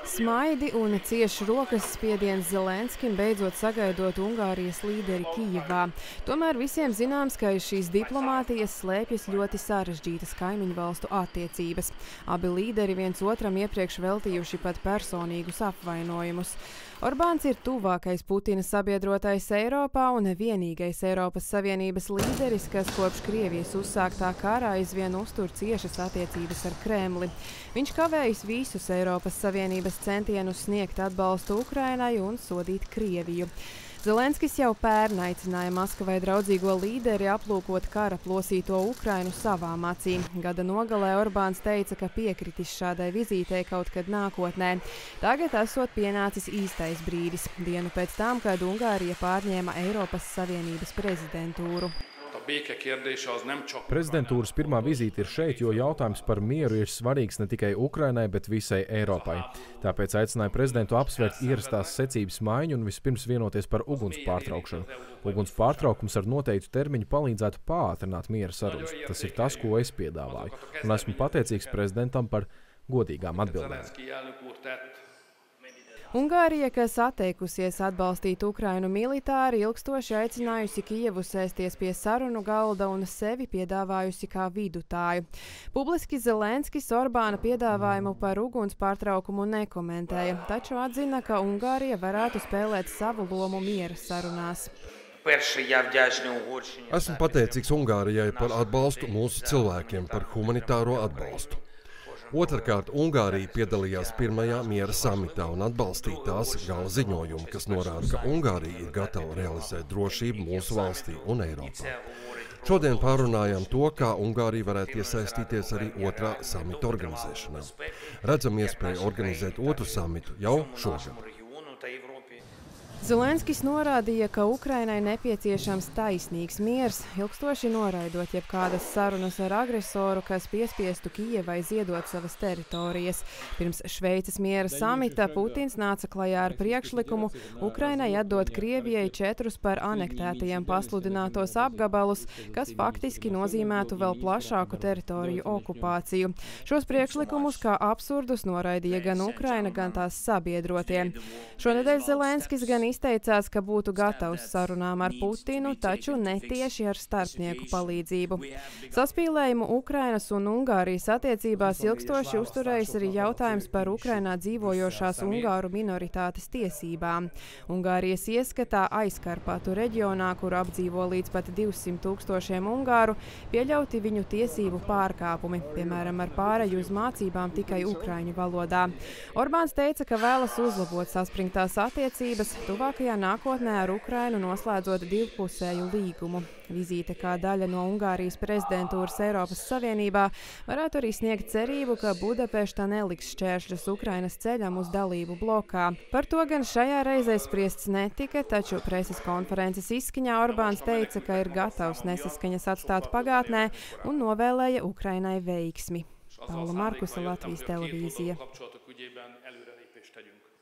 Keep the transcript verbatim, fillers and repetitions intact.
Smaidi un cieši rokas spiediens Zelenskim, beidzot sagaidot Ungārijas līderi Kijevā. Tomēr visiem zināms, ka aiz šīs diplomātijas slēpjas ļoti sarežģītas kaimiņu valstu attiecības. Abi līderi viens otram iepriekš veltījuši pat personīgus apvainojumus. Orbāns ir tuvākais Putina sabiedrotais Eiropā un vienīgais Eiropas Savienības līderis, kas kopš Krievijas uzsāktā karā aizvien uztur ciešas attiecības ar Kremli. Viņš kavējas visus Eiropas Savienības centienus sniegt atbalstu Ukrainai un sodīt Krieviju. Zelenskis jau pērn aicināja Maskavai draudzīgo līderi aplūkot kara plosīto Ukrainu savām acīm. Gada nogalē Orbāns teica, ka piekritis šādai vizītei kaut kad nākotnē. Tagad esot pienācis īstais brīdis, dienu pēc tam, kad Ungārija pārņēma Eiropas Savienības prezidentūru. Prezidentūras pirmā vizīte ir šeit, jo jautājums par mieru ir svarīgs ne tikai Ukrainai, bet visai Eiropai. Tāpēc aicināja prezidentu apsvērt ierastās secības maiņu un vispirms vienoties par uguns pārtraukšanu. Uguns pārtraukums ar noteiktu termiņu palīdzētu pātrināt miera sarunas. Tas ir tas, ko es piedāvāju, un esmu pateicīgs prezidentam par godīgām atbildēm. Ungārija, kas atteikusies atbalstīt Ukrainu militāri, ilgstoši aicinājusi Kijevu sēsties pie sarunu galda un sevi piedāvājusi kā vidutāju. Publiski Zelenskis Orbāna piedāvājumu par uguns pārtraukumu nekomentēja, taču atzina, ka Ungārija varētu spēlēt savu lomu miera sarunās. Esmu pateicīgs Ungārijai par atbalstu mūsu cilvēkiem, par humanitāro atbalstu. Otrkārt, Ungārija piedalījās pirmajā miera samitā un atbalstīja tās gala ziņojumu, kas norāda, ka Ungārija ir gatava realizēt drošību mūsu valstī un Eiropā. Šodien pārunājām to, kā Ungārija varētu iesaistīties arī otrā samita organizēšanā. Redzam iespēju organizēt otru samitu jau šogad. Zelenskis norādīja, ka Ukrainai nepieciešams taisnīgs miers, ilgstoši noraidot jebkādas sarunas ar agresoru, kas piespiestu Kijevai ziedot savas teritorijas. Pirms Šveices miera samita Putins nāca klajā ar priekšlikumu Ukrainai atdot Krievijai četrus par anektētajiem pasludinātos apgabalus, kas faktiski nozīmētu vēl plašāku teritoriju okupāciju. Šos priekšlikumus kā absurdus noraidīja gan Ukraina, gan tās sabiedrotie. Šonedēļ Zelenskis gan izteicās, ka būtu gatavs sarunām ar Putinu, taču ne tieši ar starpnieku palīdzību. Saspīlējumu Ukrainas un Ungārijas attiecībās ilgstoši uzturējis arī jautājums par Ukrainā dzīvojošās ungāru minoritātes tiesībām. Ungārijas ieskatā Aizkarpatu reģionā, kur apdzīvo līdz pat divsimt tūkstošiem ungāru, pieļauti viņu tiesību pārkāpumi, piemēram, ar pāreju uz mācībām tikai ukraiņu valodā. Orbāns teica, ka vēlas uzlabot saspringtās attiecības, tuvākajā nākotnē ar Ukrainu noslēdzot divpusēju līgumu. Vizīte kā daļa no Ungārijas prezidentūras Eiropas Savienībā varētu arī sniegt cerību, ka Budapešta neliks šķēršļus Ukrainas ceļam uz dalību blokā. Par to gan šajā reizē spriests netika, taču preses konferences izskaņā Orbāns teica, ka ir gatavs nesaskaņas atstāt pagātnē un novēlēja Ukrainai veiksmi. Paula Markusa, Latvijas televīzija.